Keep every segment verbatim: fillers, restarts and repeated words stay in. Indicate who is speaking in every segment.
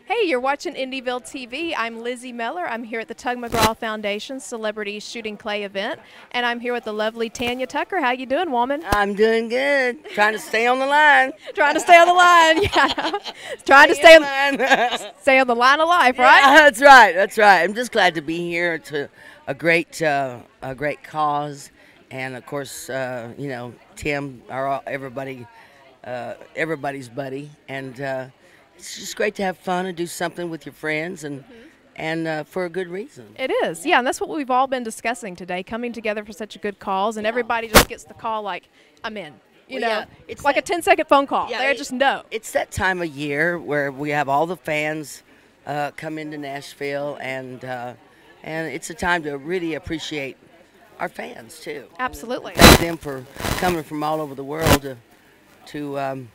Speaker 1: Hey, you're watching Indieville T V. I'm Lizzie Meller. I'm here at the Tug McGraw Foundation Celebrity Shooting Clay event, and I'm here with the lovely Tanya Tucker. How you doing, woman?
Speaker 2: I'm doing good. Trying to stay on the line.
Speaker 1: Trying to stay on the line. Yeah, trying to stay on,
Speaker 2: line.
Speaker 1: stay on the line of life, right?
Speaker 2: Yeah, that's right. That's right. I'm just glad to be here to a great, uh, a great cause, and of course, uh, you know, Tim, our everybody, uh, everybody's buddy, and. Uh, It's just great to have fun and do something with your friends and mm-hmm. and uh, for a good reason.
Speaker 1: It is, yeah, and that's what we've all been discussing today, coming together for such a good cause, and yeah. everybody just gets the call like, I'm in. You
Speaker 2: well,
Speaker 1: know,
Speaker 2: yeah, it's
Speaker 1: like
Speaker 2: that,
Speaker 1: a ten second phone call.
Speaker 2: Yeah,
Speaker 1: they
Speaker 2: it,
Speaker 1: just know.
Speaker 2: It's that time of year where we have all the fans uh, come into Nashville, and uh, and it's a time to really appreciate our fans too.
Speaker 1: Absolutely.
Speaker 2: Thank them for coming from all over the world to to. Um,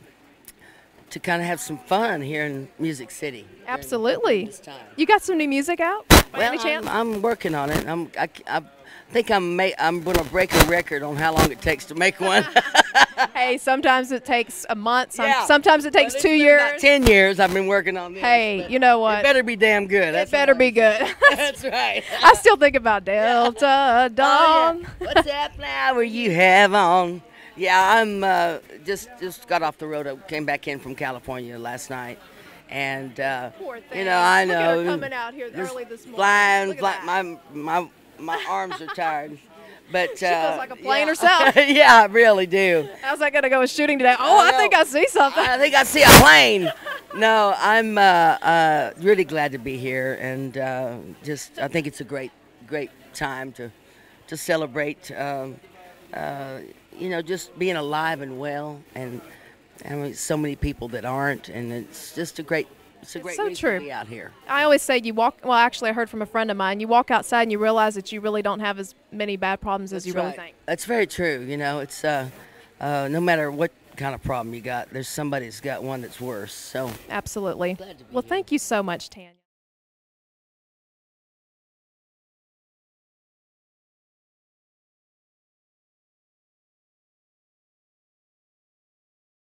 Speaker 2: to kind of have some fun here in Music City.
Speaker 1: Absolutely.
Speaker 2: This time.
Speaker 1: You got some new music out? By
Speaker 2: well,
Speaker 1: any chance?
Speaker 2: I'm, I'm working on it. I'm, I, I think I'm, ma I'm going to break a record on how long it takes to make one.
Speaker 1: Hey, sometimes it takes a month. Some,
Speaker 2: yeah.
Speaker 1: Sometimes it takes
Speaker 2: well,
Speaker 1: two years.
Speaker 2: About ten years I've been working on this.
Speaker 1: Hey, you know what?
Speaker 2: It better be damn good. That's
Speaker 1: it better be good.
Speaker 2: That's right.
Speaker 1: I still think about Delta Dawn.
Speaker 2: Oh, yeah. What's that flower you have on? Yeah, I'm uh, just just got off the road. I came back in from California last night, and uh,
Speaker 1: Poor thing.
Speaker 2: you know I
Speaker 1: Look
Speaker 2: know
Speaker 1: at her coming out here early this morning.
Speaker 2: Flying,
Speaker 1: Look at
Speaker 2: fly,
Speaker 1: that.
Speaker 2: my my my arms are tired, but
Speaker 1: she
Speaker 2: uh,
Speaker 1: feels like a plane
Speaker 2: yeah.
Speaker 1: herself.
Speaker 2: Yeah, I really do.
Speaker 1: How's that gonna go with shooting today? Oh, I, I think I see something.
Speaker 2: I think I see a plane. No, I'm uh, uh, really glad to be here, and uh, just I think it's a great great time to to celebrate. Um, uh, you know, just being alive and well, and I mean, so many people that aren't, and it's just a great, it's a
Speaker 1: it's
Speaker 2: great
Speaker 1: so
Speaker 2: reason
Speaker 1: true.
Speaker 2: to be out here.
Speaker 1: I always say you walk. Well, actually, I heard from a friend of mine. You walk outside and you realize that you really don't have as many bad problems as
Speaker 2: That's
Speaker 1: you
Speaker 2: right.
Speaker 1: really think.
Speaker 2: That's very true. You know, it's uh, uh, no matter what kind of problem you got, there's somebody that's got one that's worse. So
Speaker 1: absolutely.
Speaker 2: Glad to be
Speaker 1: well,
Speaker 2: here.
Speaker 1: thank you so much, Tanya.